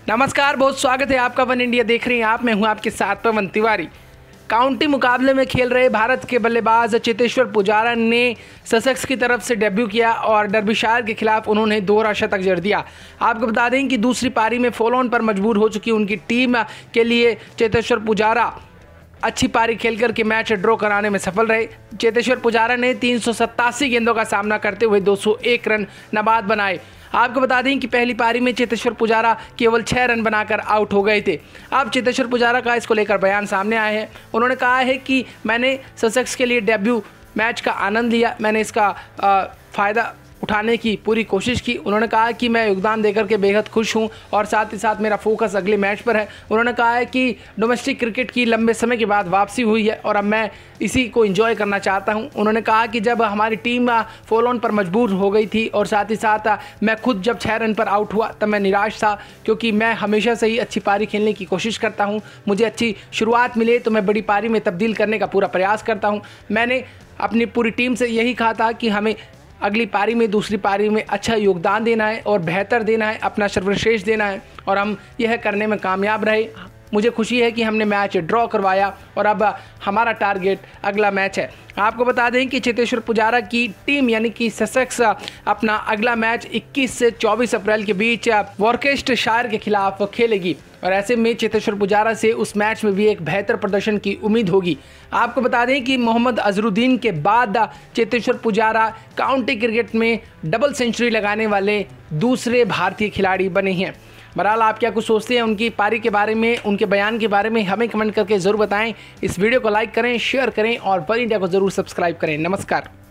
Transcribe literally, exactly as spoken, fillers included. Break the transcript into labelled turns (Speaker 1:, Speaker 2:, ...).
Speaker 1: नमस्कार, बहुत स्वागत है आपका। वन इंडिया देख रहे हैं आप। मैं हूं आपके साथ पवन तिवारी। काउंटी मुकाबले में खेल रहे भारत के बल्लेबाज चेतेश्वर पुजारा ने ससेक्स की तरफ से डेब्यू किया और डर्बीशायर के खिलाफ उन्होंने दोहरा शतक जड़ दिया। आपको बता दें कि दूसरी पारी में फॉलो ऑन पर मजबूर हो चुकी उनकी टीम के लिए चेतेश्वर पुजारा अच्छी पारी खेलकर के मैच ड्रॉ कराने में सफल रहे। चेतेश्वर पुजारा ने तीन सौ सत्तासी गेंदों का सामना करते हुए दो सौ एक रन नबाद बनाए। आपको बता दें कि पहली पारी में चेतेश्वर पुजारा केवल छः रन बनाकर आउट हो गए थे। अब चेतेश्वर पुजारा का इसको लेकर बयान सामने आए हैं। उन्होंने कहा है कि मैंने ससेक्स के लिए डेब्यू मैच का आनंद लिया, मैंने इसका फ़ायदा उठाने की पूरी कोशिश की। उन्होंने कहा कि मैं योगदान देकर के बेहद खुश हूं और साथ ही साथ मेरा फोकस अगले मैच पर है। उन्होंने कहा है कि डोमेस्टिक क्रिकेट की लंबे समय के बाद वापसी हुई है और अब मैं इसी को एंजॉय करना चाहता हूं। उन्होंने कहा कि जब हमारी टीम फॉलो ऑन पर मजबूर हो गई थी और साथ ही साथ मैं खुद जब छः रन पर आउट हुआ तब मैं निराश था, क्योंकि मैं हमेशा से ही अच्छी पारी खेलने की कोशिश करता हूँ। मुझे अच्छी शुरुआत मिले तो मैं बड़ी पारी में तब्दील करने का पूरा प्रयास करता हूँ। मैंने अपनी पूरी टीम से यही कहा था कि हमें अगली पारी में दूसरी पारी में अच्छा योगदान देना है और बेहतर देना है, अपना सर्वश्रेष्ठ देना है और हम यह करने में कामयाब रहे। मुझे खुशी है कि हमने मैच ड्रॉ करवाया और अब हमारा टारगेट अगला मैच है। आपको बता दें कि चेतेश्वर पुजारा की टीम यानी कि ससेक्स अपना अगला मैच इक्कीस से चौबीस अप्रैल के बीच वॉर्केस्टशायर के खिलाफ खेलेगी और ऐसे में चेतेश्वर पुजारा से उस मैच में भी एक बेहतर प्रदर्शन की उम्मीद होगी। आपको बता दें कि मोहम्मद अजहरुद्दीन के बाद चेतेश्वर पुजारा काउंटी क्रिकेट में डबल सेंचुरी लगाने वाले दूसरे भारतीय खिलाड़ी बने हैं। बहरहाल आप क्या कुछ सोचते हैं उनकी पारी के बारे में, उनके बयान के बारे में, हमें कमेंट करके ज़रूर बताएं। इस वीडियो को लाइक करें, शेयर करें और वन इंडिया को ज़रूर सब्सक्राइब करें। नमस्कार।